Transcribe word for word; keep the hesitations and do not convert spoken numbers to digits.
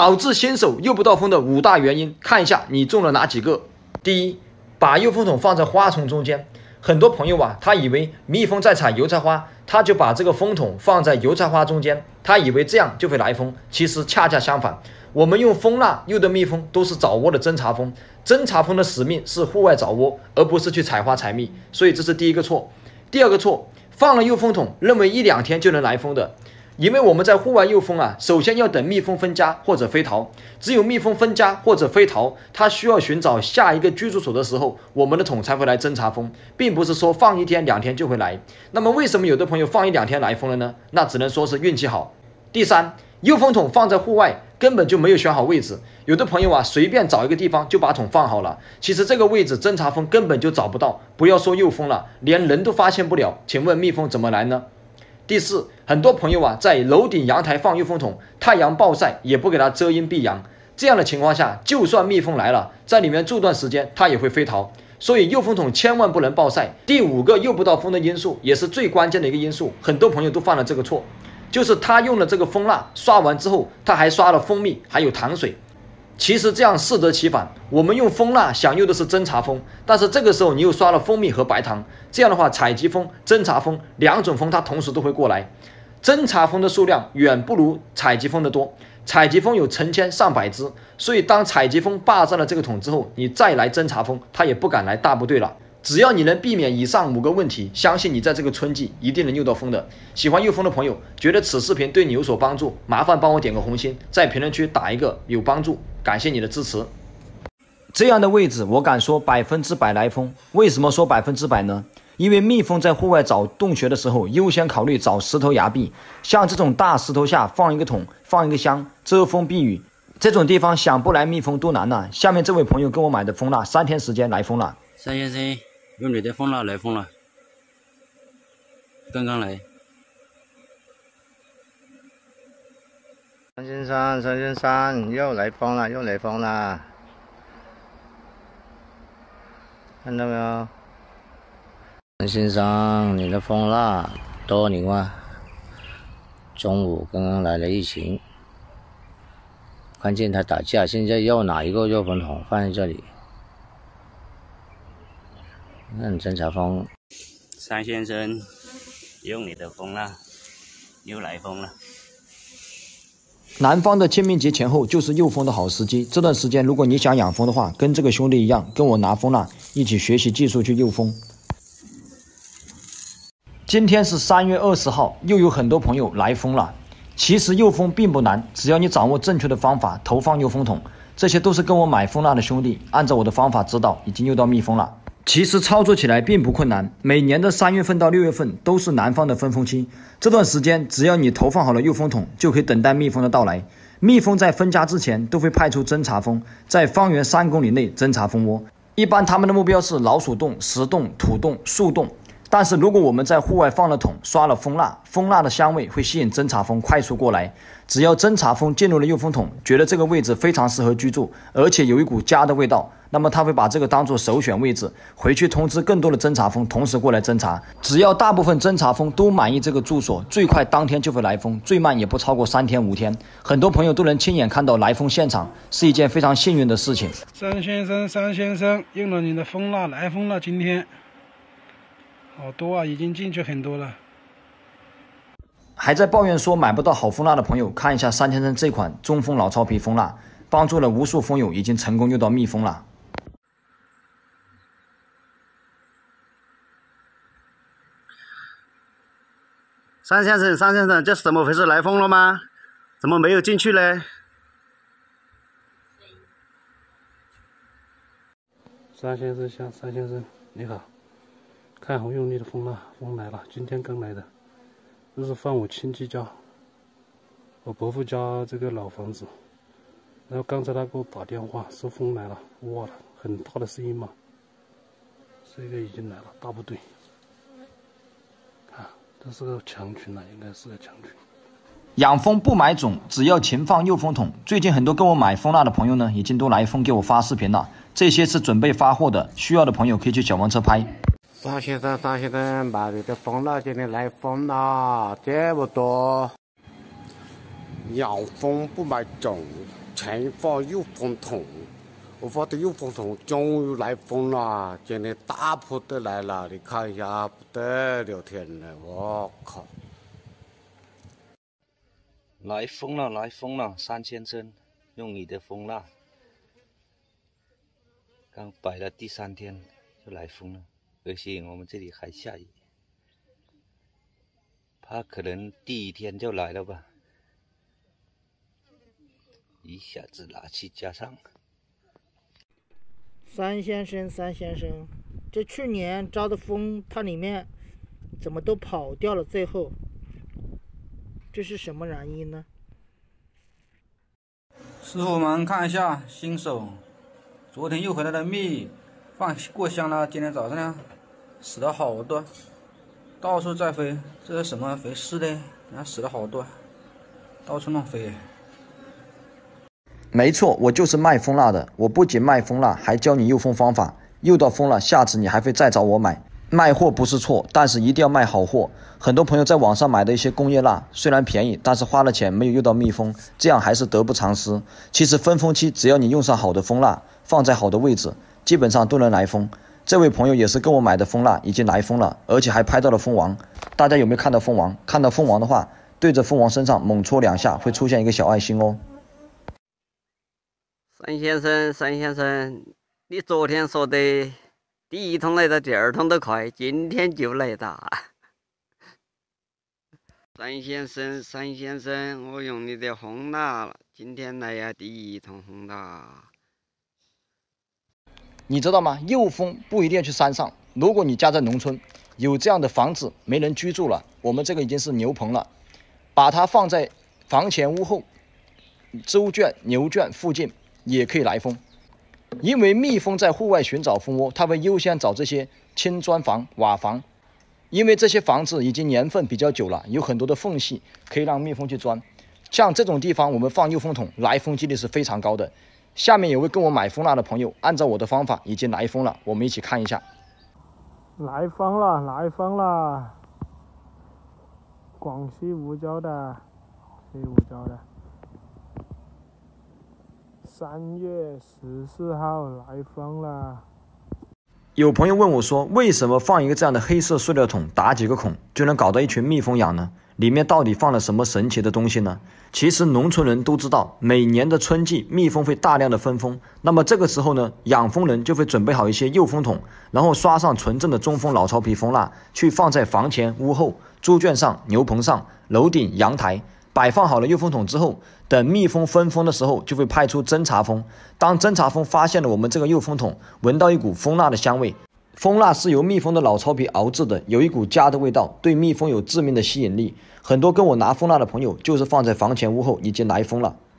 导致新手诱不到风的五大原因，看一下你中了哪几个。第一，把诱蜂筒放在花丛中间。很多朋友啊，他以为蜜蜂在采油菜花，他就把这个蜂筒放在油菜花中间，他以为这样就会来蜂。其实恰恰相反，我们用蜂蜡诱的蜜蜂都是找窝的侦察蜂，侦察蜂的使命是户外找窝，而不是去采花采蜜，所以这是第一个错。第二个错，放了诱蜂筒，认为一两天就能来蜂的。因为我们在户外诱蜂啊，首先要等蜜蜂分家或者飞逃，只有蜜蜂分家或者飞逃，它需要寻找下一个居住所的时候，我们的筒才会来侦察蜂，并不是说放一天两天就会来。那么为什么有的朋友放一两天来蜂了呢？那只能说是运气好。第三，诱蜂筒放在户外根本就没有选好位置，有的朋友啊随便找一个地方就把桶放好了，其实这个位置侦察蜂根本就找不到，不要说诱蜂了，连人都发现不了，请问蜜蜂怎么来呢？第四，很多朋友啊，在楼顶阳台放诱蜂筒，太阳暴晒也不给它遮阴避阳，这样的情况下，就算蜜蜂来了，在里面住段时间，它也会飞逃。所以诱蜂筒千万不能暴晒。第五个诱不到蜂的因素，也是最关键的一个因素，很多朋友都犯了这个错，就是他用了这个蜂蜡，刷完之后，他还刷了蜂蜜，还有糖水。其实这样适得其反，我们用蜂蜡想诱的是侦察蜂，但是这个时候你又刷了蜂蜜和白糖，这样的话采集蜂、侦察蜂两种蜂它同时都会过来，侦察蜂的数量远不如采集蜂的多，采集蜂有成千上百只，所以当采集蜂霸占了这个桶之后，你再来侦察蜂，它也不敢来大部队了。只要你能避免以上五个问题，相信你在这个春季一定能诱到蜂的。喜欢诱蜂的朋友，觉得此视频对你有所帮助，麻烦帮我点个红心，在评论区打一个有帮助，感谢你的支持。这样的位置，我敢说百分之百来蜂。为什么说百分之百呢？因为蜜蜂在户外找洞穴的时候，优先考虑找石头崖壁，像这种大石头下放一个桶，放一个箱，遮风避雨，这种地方想不来蜜蜂都难了。下面这位朋友跟我买的蜂蜡，三天时间来蜂了。 三先生，用你的蜂蜡来蜂了，刚刚来。 三先生，三先生，又来蜂了，又来蜂了，看到没有？三先生，你的蜂蜡多牛啊！中午刚刚来了一群，看见他打架，现在又拿一个诱蜂筒放在这里。那侦察蜂， 三先生，用你的蜂蜡，又来蜂了。 南方的清明节前后就是诱蜂的好时机，这段时间如果你想养蜂的话，跟这个兄弟一样，跟我拿蜂蜡一起学习技术去诱蜂。今天是三月二十号，又有很多朋友来蜂了。其实诱蜂并不难，只要你掌握正确的方法，投放诱蜂筒，这些都是跟我买蜂蜡的兄弟，按照我的方法指导，已经诱到蜜蜂了。其实操作起来并不困难，每年的三月份到六月份都是南方的分蜂期，这段时间只要你投放好了诱蜂筒，就可以等待蜜蜂的到来。蜜蜂在分家之前都会派出侦察蜂，在方圆三公里内侦察蜂窝，一般他们的目标是老鼠洞、石洞、土洞、树洞。但是如果我们在户外放了桶，刷了蜂蜡，蜂蜡的香味会吸引侦察蜂快速过来。只要侦察蜂进入了诱蜂筒，觉得这个位置非常适合居住，而且有一股家的味道，那么他会把这个当作首选位置，回去通知更多的侦察蜂同时过来侦察。只要大部分侦察蜂都满意这个住所，最快当天就会来蜂，最慢也不超过三天五天。很多朋友都能亲眼看到来蜂现场，是一件非常幸运的事情。 三先生，三先生，用了你的蜂蜡来蜂了，今天好多啊，已经进去很多了。 还在抱怨说买不到好蜂蜡的朋友，看一下三先生这款中锋老糙皮蜂蜡，帮助了无数蜂友已经成功诱到蜜蜂了。 三先生，三先生，这是怎么回事？来蜂了吗？怎么没有进去呢？ 三先生，向三先生，你好，看好用力的蜂蜡，蜂来了，今天刚来的，这是放我亲戚家，我伯父家这个老房子，然后刚才他给我打电话说蜂来了，哇，很大的声音嘛，这个已经来了，大部队，啊，这是个强群了，应该是个强群。 养蜂不买种，只要勤放诱蜂筒。最近很多跟我买蜂蜡的朋友呢，已经都来蜂给我发视频了，这些是准备发货的，需要的朋友可以去小黄车拍。 三先生，三先生，买你的蜂蜡，今天来蜂啦，这么多。养蜂不买种， 前方有风筒，我发的有风筒，终于来风了，今天大铺的来了，你看一下，不得了天呐，我靠！ 来风了，来风了，三先生，用你的蜂蜡。刚摆了第三天就来风了，而且我们这里还下雨，怕可能第一天就来了吧。一下子拿去加上。 三先生，三先生，这去年招的蜂，它里面怎么都跑掉了？最后，这是什么原因呢？ 师傅们看一下，新手，昨天又回来的蜜，放过香了，今天早上呢，死了好多，到处在飞，这是什么肥虱嘞？人家死了好多，到处乱飞。 没错，我就是卖蜂蜡的。我不仅卖蜂蜡，还教你诱蜂方法。诱到蜂了，下次你还会再找我买。卖货不是错，但是一定要卖好货。很多朋友在网上买的一些工业蜡，虽然便宜，但是花了钱没有诱到蜜蜂，这样还是得不偿失。其实分蜂期，只要你用上好的蜂蜡，放在好的位置，基本上都能来蜂。这位朋友也是跟我买的蜂蜡，已经来蜂了，而且还拍到了蜂王。大家有没有看到蜂王？看到蜂王的话，对着蜂王身上猛戳两下，会出现一个小爱心哦。 三先生，三先生，你昨天说的第一通来的，第二通都快，今天就来的。三先生，三先生，我用你的蜂蜡，今天来呀第一通蜂蜡。 你知道吗？诱蜂不一定要去山上，如果你家在农村，有这样的房子没人居住了，我们这个已经是牛棚了，把它放在房前屋后、猪圈、牛圈附近。也可以来蜂，因为蜜蜂在户外寻找蜂窝，它会优先找这些青砖房、瓦房，因为这些房子已经年份比较久了，有很多的缝隙可以让蜜蜂去钻。像这种地方，我们放诱蜂筒，来蜂几率是非常高的。下面有位跟我买蜂蜡的朋友，按照我的方法已经来蜂了，我们一起看一下。 来蜂了，来蜂了！广西梧州的，西梧州的。三月十四号来蜂了。 有朋友问我说，为什么放一个这样的黑色塑料桶，打几个孔就能搞到一群蜜蜂蛹呢？里面到底放了什么神奇的东西呢？其实农村人都知道，每年的春季蜜蜂会大量的分蜂，那么这个时候呢，养蜂人就会准备好一些诱蜂桶，然后刷上纯正的中蜂老巢皮蜂蜡，去放在房前、屋后、猪圈上、牛棚上、楼顶、阳台。摆放好了诱蜂桶之后，等蜜蜂分蜂的时候，就会派出侦察蜂。当侦察蜂发现了我们这个诱蜂桶，闻到一股蜂蜡的香味，蜂蜡是由蜜蜂的老巢皮熬制的，有一股家的味道，对蜜蜂有致命的吸引力。很多跟我拿蜂蜡的朋友，就是放在房前屋后已经来蜂了。